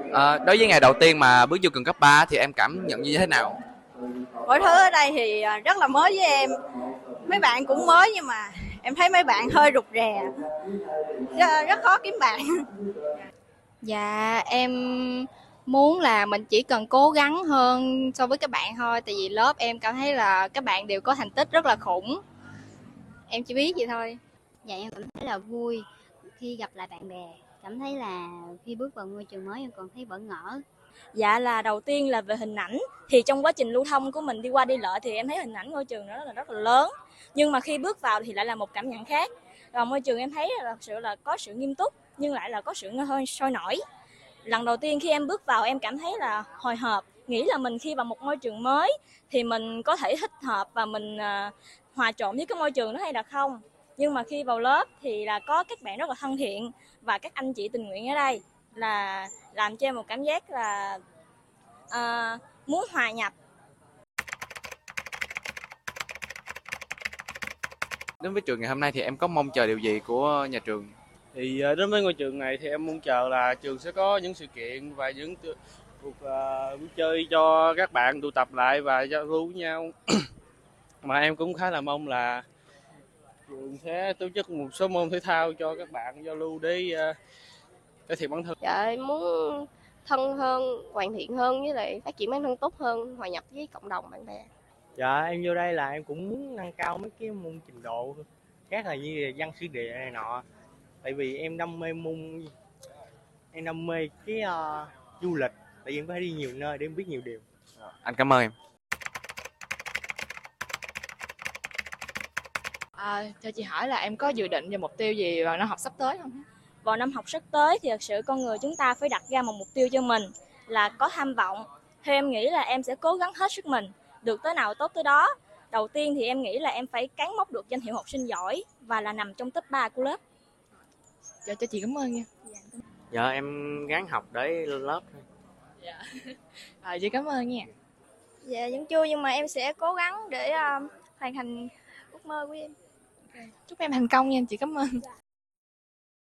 Đối với ngày đầu tiên mà bước vô trường cấp 3 thì em cảm nhận như thế nào? Mọi thứ ở đây thì rất là mới với em. Mấy bạn cũng mới nhưng mà em thấy mấy bạn hơi rụt rè, rất khó kiếm bạn. Dạ, em muốn là mình chỉ cần cố gắng hơn so với các bạn thôi, tại vì lớp em cảm thấy là các bạn đều có thành tích rất là khủng. Em chỉ biết vậy thôi. Dạ em cảm thấy là vui khi gặp lại bạn bè, cảm thấy là khi bước vào ngôi trường mới em còn thấy bỡ ngỡ. Dạ là đầu tiên là về hình ảnh, thì trong quá trình lưu thông của mình đi qua đi lại thì em thấy hình ảnh ngôi trường đó là rất là lớn. Nhưng mà khi bước vào thì lại là một cảm nhận khác. Và môi trường em thấy là thật sự là có sự nghiêm túc nhưng lại là có sự hơi sôi nổi. Lần đầu tiên khi em bước vào em cảm thấy là hồi hộp, nghĩ là mình khi vào một môi trường mới thì mình có thể thích hợp và mình hòa trộn với cái môi trường đó hay là không. Nhưng mà khi vào lớp thì là có các bạn rất là thân thiện và các anh chị tình nguyện ở đây là làm cho em một cảm giác là muốn hòa nhập. Đến với trường ngày hôm nay thì em có mong chờ điều gì của nhà trường? Thì đến với ngôi trường này thì em mong chờ là trường sẽ có những sự kiện và những cuộc vui chơi cho các bạn tụ tập lại và giao lưu với nhau. Mà em cũng khá là mong là trường sẽ tổ chức một số môn thể thao cho các bạn giao lưu để cải thiện bản thân. Dạ em muốn thân hơn, hoàn thiện hơn với lại phát triển bản thân tốt hơn, hòa nhập với cộng đồng bạn bè. Dạ em vô đây là em cũng muốn nâng cao mấy cái môn trình độ khác là như là văn sử địa này nọ. Tại vì em đam mê cái du lịch, tại vì em có thể đi nhiều nơi để em biết nhiều điều. Anh cảm ơn em. Cho chị hỏi là em có dự định về mục tiêu gì vào năm học sắp tới không? Vào năm học sắp tới thì thật sự con người chúng ta phải đặt ra một mục tiêu cho mình là có tham vọng. Theo em nghĩ là em sẽ cố gắng hết sức mình, được tới nào tốt tới đó. Đầu tiên thì em nghĩ là em phải cán mốc được danh hiệu học sinh giỏi và là nằm trong top 3 của lớp. Cho chị cảm ơn nha. Dạ em gắng học để lên lớp thôi. Dạ. Chị cảm ơn nha. Dạ vẫn chưa nhưng mà em sẽ cố gắng để hoàn thành ước mơ của em. Chúc em thành công nha, chị cảm ơn.